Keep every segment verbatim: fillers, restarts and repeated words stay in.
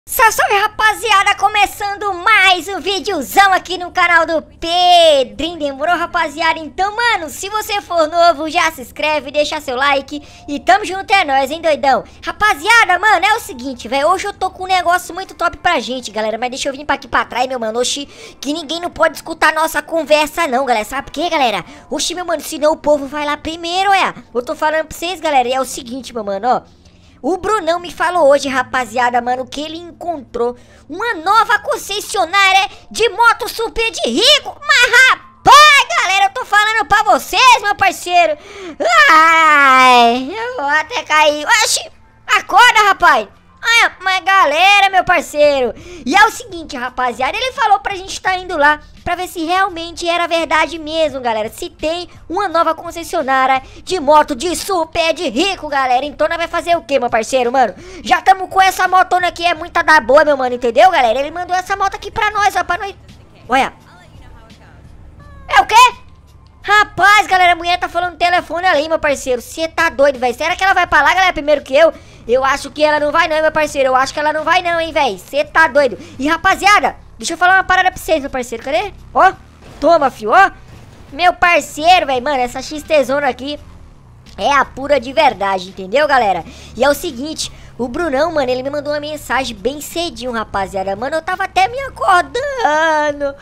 Salve, salve, rapaziada, começando mais um videozão aqui no canal do Pedrinho, demorou, rapaziada? Então, mano, se você for novo, já se inscreve, deixa seu like e tamo junto, é nóis, hein, doidão? Rapaziada, mano, é o seguinte, velho, hoje eu tô com um negócio muito top pra gente, galera, mas deixa eu vir pra aqui pra trás, meu mano, oxi, que ninguém não pode escutar nossa conversa não, galera, sabe por quê, galera? Oxi, meu mano, senão o povo vai lá primeiro, é, eu tô falando pra vocês, galera, e é o seguinte, meu mano, ó. O Brunão me falou hoje, rapaziada, mano, que ele encontrou uma nova concessionária de moto super de rico. Mas, rapaz, galera, eu tô falando pra vocês, meu parceiro. Ai, eu vou até cair. Oxi, acorda, rapaz. Ai, mas galera, meu parceiro. E é o seguinte, rapaziada, ele falou pra gente estar indo lá pra ver se realmente era verdade mesmo, galera. Se tem uma nova concessionária de moto de super de rico, galera. Então nós vai fazer o que, meu parceiro, mano? Já estamos com essa motona aqui, é muita da boa, meu mano, entendeu, galera? Ele mandou essa moto aqui pra nós, ó, pra nós... Olha. É o quê? Rapaz, galera, a mulher tá falando no telefone ali, meu parceiro. Você tá doido, velho? Será que ela vai pra lá, galera, primeiro que eu? Eu acho que ela não vai não, meu parceiro. Eu acho que ela não vai não, hein, velho. Você tá doido. E, rapaziada, deixa eu falar uma parada pra vocês, meu parceiro. Cadê? Ó, toma, fio, ó. Meu parceiro, velho, mano, essa X T zona aqui é a pura de verdade, entendeu, galera? E é o seguinte, o Brunão, mano, ele me mandou uma mensagem bem cedinho, rapaziada. Mano, eu tava até me acordando.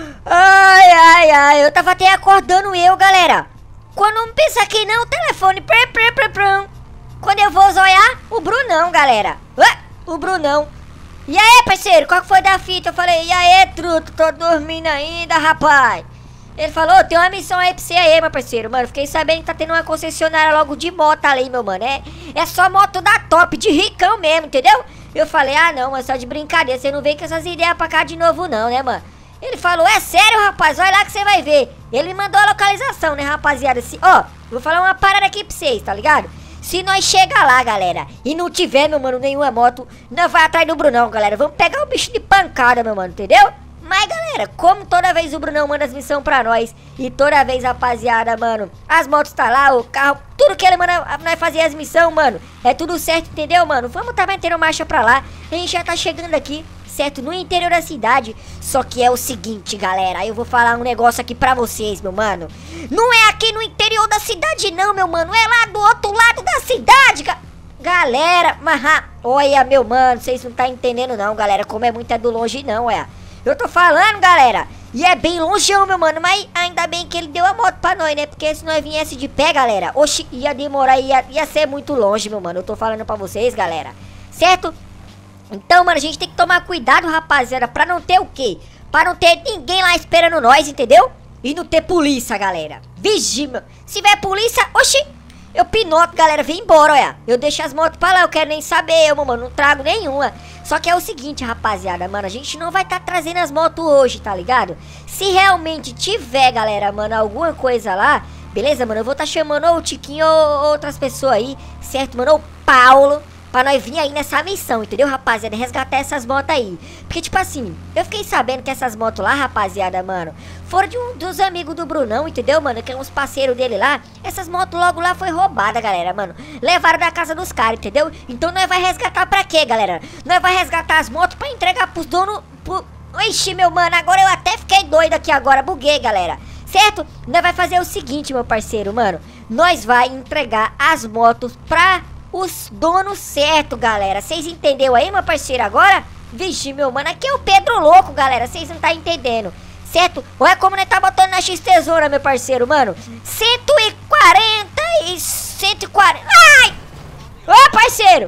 Ai, ai, ai, eu tava até acordando eu, galera. Quando não pensa que não, o telefone... Prum, prum, prum, prum. Quando eu vou zoiar, o Brunão, galera. Ué, o Brunão. E aí, parceiro, qual que foi da fita? Eu falei, e aí, truto, tô dormindo ainda, rapaz. Ele falou, tem uma missão aí pra você aí, meu parceiro. Mano, fiquei sabendo que tá tendo uma concessionária logo de moto ali, meu mano. É, é só moto da top, de ricão mesmo, entendeu? Eu falei, ah, não, mas só de brincadeira. Você não vem com essas ideias pra cá de novo, não, né, mano? Ele falou, é sério, rapaz, olha lá que você vai ver. Ele me mandou a localização, né, rapaziada? Se, ó, vou falar uma parada aqui pra vocês, tá ligado? Se nós chegar lá, galera, e não tiver, meu mano, nenhuma moto, não vai atrás do Brunão, galera. Vamos pegar o bicho de pancada, meu mano, entendeu? Mas, galera, como toda vez o Brunão manda as missões pra nós, e toda vez, rapaziada, mano, as motos tá lá, o carro, tudo que ele manda nós fazer as missões, mano, é tudo certo, entendeu, mano? Vamos tá metendo marcha pra lá, a gente já tá chegando aqui, certo? No interior da cidade. Só que é o seguinte, galera, eu vou falar um negócio aqui pra vocês, meu mano. Não é aqui no interior da cidade não, meu mano, é lá do outro lado da cidade, ga galera. Mas, olha, meu mano, vocês não tá entendendo não, galera, como é muito é do longe não, é. Eu tô falando, galera, e é bem longeão, meu mano, mas ainda bem que ele deu a moto pra nós, né? Porque se nós viesse de pé, galera, oxi, ia demorar, ia, ia ser muito longe, meu mano. Eu tô falando pra vocês, galera, certo? Então, mano, a gente tem que tomar cuidado, rapaziada, pra não ter o quê? Pra não ter ninguém lá esperando nós, entendeu? E não ter polícia, galera. Vigia, meu. Se tiver polícia, oxi, eu pinoto, galera, vem embora, olha. Eu deixo as motos pra lá, eu quero nem saber, eu, mano, não trago nenhuma. Só que é o seguinte, rapaziada, mano, a gente não vai estar tá trazendo as motos hoje, tá ligado? Se realmente tiver, galera, mano, alguma coisa lá, beleza, mano, eu vou estar tá chamando ou o Tiquinho ou outras pessoas aí, certo, mano, ou o Paulo, pra nós vir aí nessa missão, entendeu, rapaziada? Resgatar essas motos aí. Porque, tipo assim, eu fiquei sabendo que essas motos lá, rapaziada, mano, foram de um dos amigos do Brunão, entendeu, mano? Que é uns parceiros dele lá. Essas motos logo lá foi roubada, galera, mano. Levaram da casa dos caras, entendeu? Então nós vai resgatar pra quê, galera? Nós vai resgatar as motos pra entregar pros donos... Pro... Ixi, meu mano, agora eu até fiquei doido aqui agora, buguei, galera. Certo? Nós vai fazer o seguinte, meu parceiro, mano. Nós vai entregar as motos pra... os donos certo, galera. Vocês entenderam aí, meu parceiro, agora? Vixe, meu mano, aqui é o Pedro Louco, galera. Vocês não tá entendendo, certo? Olha como nós tá botando na X T zona, meu parceiro, mano. cento e quarenta e cento e quarenta. Ai! Ô, parceiro!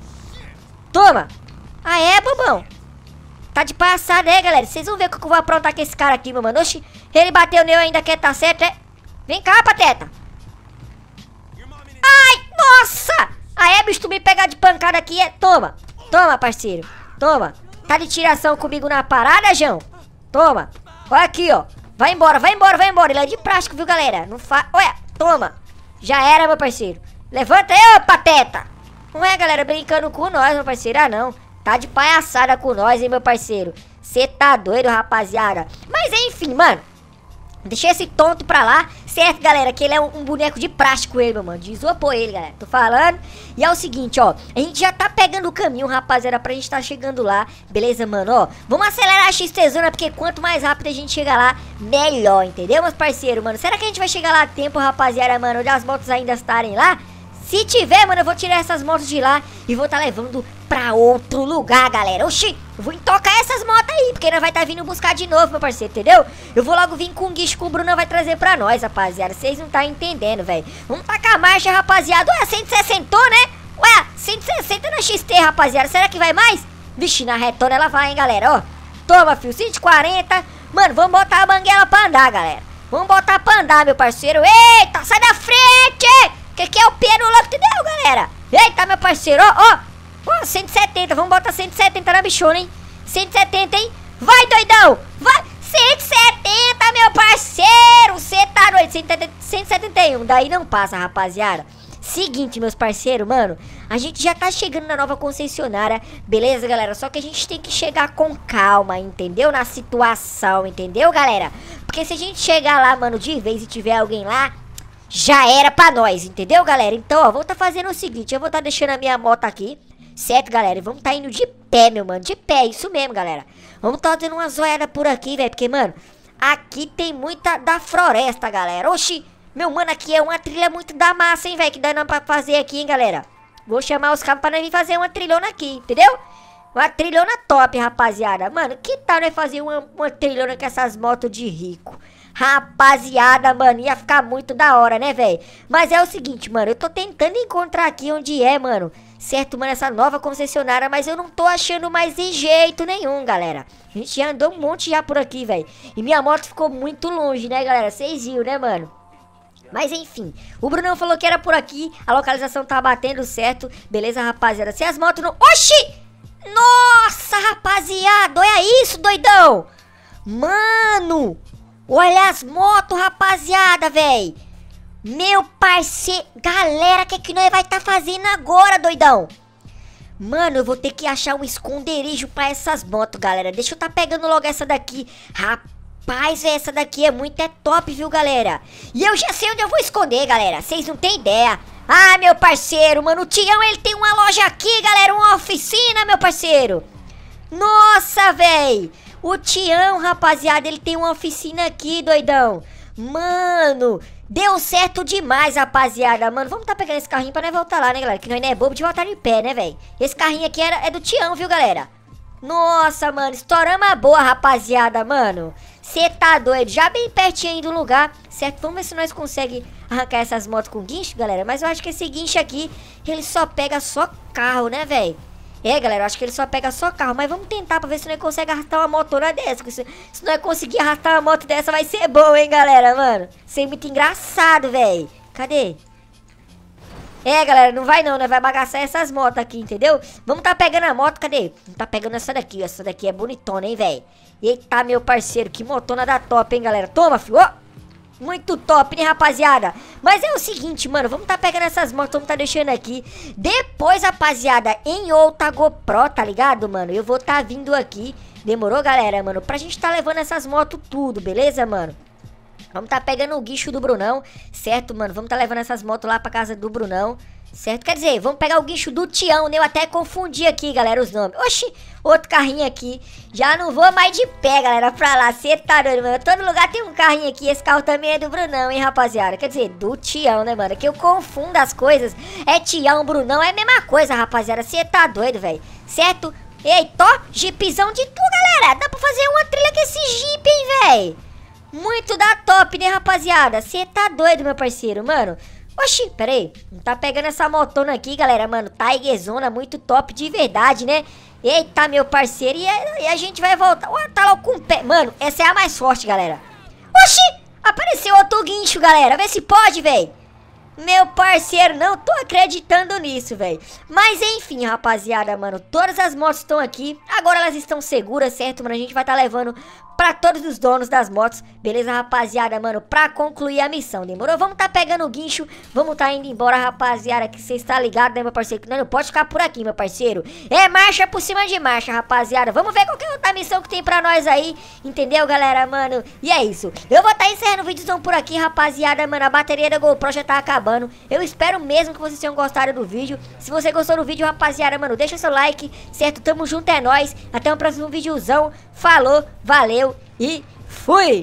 Toma! Ah, é, bobão? Tá de passada, é, galera? Vocês vão ver o que eu vou aprontar com esse cara aqui, meu mano. Oxi, ele bateu nele ainda quer tá certo, é? Vem cá, pateta. Ai, nossa! Ah, é, bicho, tu me pegar de pancada aqui, é... Toma, toma, parceiro, toma. Tá de tiração comigo na parada, João? Toma, olha aqui, ó. Vai embora, vai embora, vai embora. Ele é de plástico, viu, galera? Não fa... Olha, toma. Já era, meu parceiro. Levanta aí, ô, pateta. Não é, galera, brincando com nós, meu parceiro. Ah, não. Tá de palhaçada com nós, hein, meu parceiro. Cê tá doido, rapaziada. Mas, enfim, mano. Deixei esse tonto pra lá, certo, galera? Que ele é um, um boneco de plástico, ele, meu mano. De isopor ele, galera. Tô falando. E é o seguinte, ó. A gente já tá pegando o caminho, rapaziada, pra gente tá chegando lá. Beleza, mano? Ó, vamos acelerar a X T Zona, porque quanto mais rápido a gente chega lá, melhor, entendeu, meus parceiros, mano? Será que a gente vai chegar lá a tempo, rapaziada, mano? Onde as motos ainda estarem lá? Se tiver, mano, eu vou tirar essas motos de lá e vou tá levando pra outro lugar, galera. Oxi, eu vou tocar essas motos aí, porque nós vai tá vindo buscar de novo, meu parceiro, entendeu? Eu vou logo vir com o guicho que o Bruno vai trazer pra nós, rapaziada. Vocês não tá entendendo, velho. Vamos tacar a marcha, rapaziada. Ué, cento e sessenta, né? Ué, cento e sessenta na X T, rapaziada. Será que vai mais? Vixe, na retona ela vai, hein, galera, ó. Toma, filho, cento e quarenta. Mano, vamos botar a banguela pra andar, galera. Vamos botar pra andar, meu parceiro. Eita, sai da frente! Que que é o pé no louco, entendeu, galera? Eita, meu parceiro, ó, ó. Ó, cento e setenta, vamos botar cento e setenta na bichona, hein? cento e setenta, hein? Vai, doidão! Vai! cento e setenta, meu parceiro! Cê tá doido? cento e setenta e um, daí não passa, rapaziada. Seguinte, meus parceiros, mano, a gente já tá chegando na nova concessionária, beleza, galera? Só que a gente tem que chegar com calma, entendeu? Na situação, entendeu, galera? Porque se a gente chegar lá, mano, de vez e tiver alguém lá, já era pra nós, entendeu, galera? Então, ó, vou tá fazendo o seguinte, eu vou tá deixando a minha moto aqui, certo, galera? E vamos tá indo de pé, meu mano, de pé, isso mesmo, galera. Vamos tá dando uma zoiada por aqui, velho, porque, mano, aqui tem muita da floresta, galera. Oxi, meu mano, aqui é uma trilha muito da massa, hein, velho, que dá pra fazer aqui, hein, galera? Vou chamar os caras pra nós vir fazer uma trilhona aqui, entendeu? Uma trilhona top, rapaziada. Mano, que tal nós fazer uma, uma trilhona com essas motos de rico? Rapaziada, mano, ia ficar muito da hora, né, velho? Mas é o seguinte, mano, eu tô tentando encontrar aqui onde é, mano, certo, mano, essa nova concessionária, mas eu não tô achando mais de jeito nenhum, galera. A gente já andou um monte já por aqui, velho. E minha moto ficou muito longe, né, galera? Vocês viram, né, mano? Mas enfim, o Brunão falou que era por aqui, a localização tá batendo certo. Beleza, rapaziada? Se as motos não... Oxi! Nossa, rapaziada, olha isso, doidão! Mano! Olha as motos, rapaziada, velho. Meu parceiro. Galera, o que que nós vai estar tá fazendo agora, doidão? Mano, eu vou ter que achar um esconderijo pra essas motos, galera. Deixa eu tá pegando logo essa daqui. Rapaz, essa daqui é muito é top, viu, galera? E eu já sei onde eu vou esconder, galera. Vocês não tem ideia. Ah, meu parceiro, mano. O Tião, ele tem uma loja aqui, galera. Uma oficina, meu parceiro. Nossa, velho. O Tião, rapaziada, ele tem uma oficina aqui, doidão. Mano, deu certo demais, rapaziada. Mano, vamos tá pegando esse carrinho pra nós voltar lá, né, galera? Que nós não é bobo de voltar em pé, né, velho? Esse carrinho aqui era, é do Tião, viu, galera? Nossa, mano, estouramos a boa, rapaziada, mano. Cê tá doido, já bem pertinho aí do lugar, certo? Vamos ver se nós conseguimos arrancar essas motos com guincho, galera. Mas eu acho que esse guincho aqui, ele só pega só carro, né, velho? É, galera, eu acho que ele só pega só carro. Mas vamos tentar pra ver se nós conseguimos arrastar uma motora dessa. Se, se nós conseguir arrastar uma moto dessa, vai ser bom, hein, galera, mano. Isso é muito engraçado, velho. Cadê? É, galera, não vai não, né? Vai bagaçar essas motos aqui, entendeu? Vamos tá pegando a moto, cadê? Vamos tá pegando essa daqui, essa daqui é bonitona, hein, velho? Eita, meu parceiro, que motona da top, hein, galera? Toma, filho, ó. Muito top, né, rapaziada? Mas é o seguinte, mano, vamos tá pegando essas motos, vamos tá deixando aqui. Depois, rapaziada, em outra GoPro, tá ligado, mano? Eu vou tá vindo aqui, demorou, galera, mano? Pra gente tá levando essas motos tudo, beleza, mano? Vamos tá pegando o guincho do Brunão, certo, mano? Vamos tá levando essas motos lá pra casa do Brunão, certo? Quer dizer, vamos pegar o guincho do Tião, né? Eu até confundi aqui, galera, os nomes. Oxi, outro carrinho aqui. Já não vou mais de pé, galera, pra lá. Cê tá doido, mano? Todo lugar tem um carrinho aqui. Esse carro também é do Brunão, hein, rapaziada? Quer dizer, do Tião, né, mano? Que eu confundo as coisas. É Tião, Brunão, é a mesma coisa, rapaziada. Cê tá doido, velho. Certo? Eita, ó, jipzão de tu, galera. Dá pra fazer uma trilha com esse jipe, hein, velho? Muito da top, né, rapaziada? Cê tá doido, meu parceiro, mano. Oxi, pera aí, não tá pegando essa motona aqui, galera, mano, Tigerzona, muito top de verdade, né? Eita, meu parceiro, e a, e a gente vai voltar, ué, tá lá com o pé, mano, essa é a mais forte, galera. Oxi, apareceu outro guincho, galera, vê se pode, velho. Meu parceiro, não tô acreditando nisso, velho. Mas enfim, rapaziada, mano, todas as motos estão aqui. Agora elas estão seguras, certo, mano? A gente vai tá levando pra todos os donos das motos. Beleza, rapaziada, mano? Pra concluir a missão, demorou? Vamos tá pegando o guincho, vamos tá indo embora, rapaziada, que você está ligado, né, meu parceiro? Não, não pode ficar por aqui, meu parceiro. É marcha por cima de marcha, rapaziada. Vamos ver qual que é outra missão que tem pra nós aí, entendeu, galera, mano? E é isso. Eu vou tá encerrando o vídeozão por aqui, rapaziada, mano. A bateria da GoPro já tá acabando. Eu espero mesmo que vocês tenham gostado do vídeo. Se você gostou do vídeo, rapaziada, mano, deixa seu like, certo? Tamo junto, é nóis. Até o próximo vídeozão. Falou, valeu e fui!